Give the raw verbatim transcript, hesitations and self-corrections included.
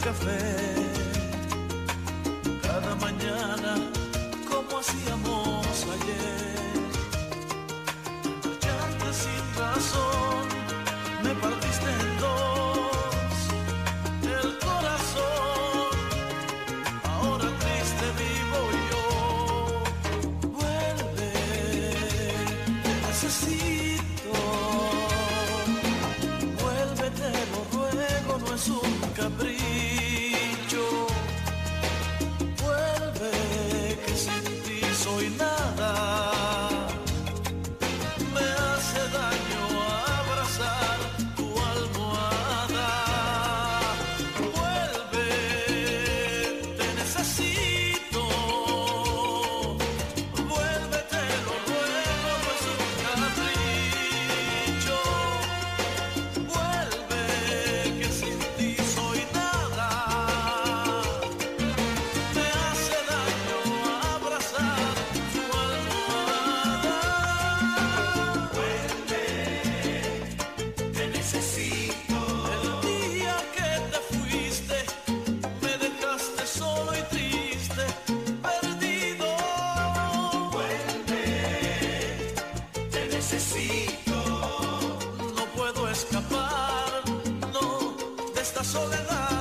café. Cada mañana como hacíamos ayer. Marcharte sin razón, me partiste en dos el corazón. Ahora triste vivo yo. Vuelve, te necesito. Vuelve, te lo ruego, no es un capricho. Vuelve, que sin ti soy nada. Me hace daño abrazar tu almohada. Vuelve, te necesito. Vuelve, te lo ruego, no es un capricho. Vuelve, que sin ti soy nada. Me hace daño abrazar tu almohada. Vuelve, te necesito. El día que te fuiste, me dejaste solo y triste, perdido. Vuelve, te necesito. No puedo escapar, no, de esta soledad.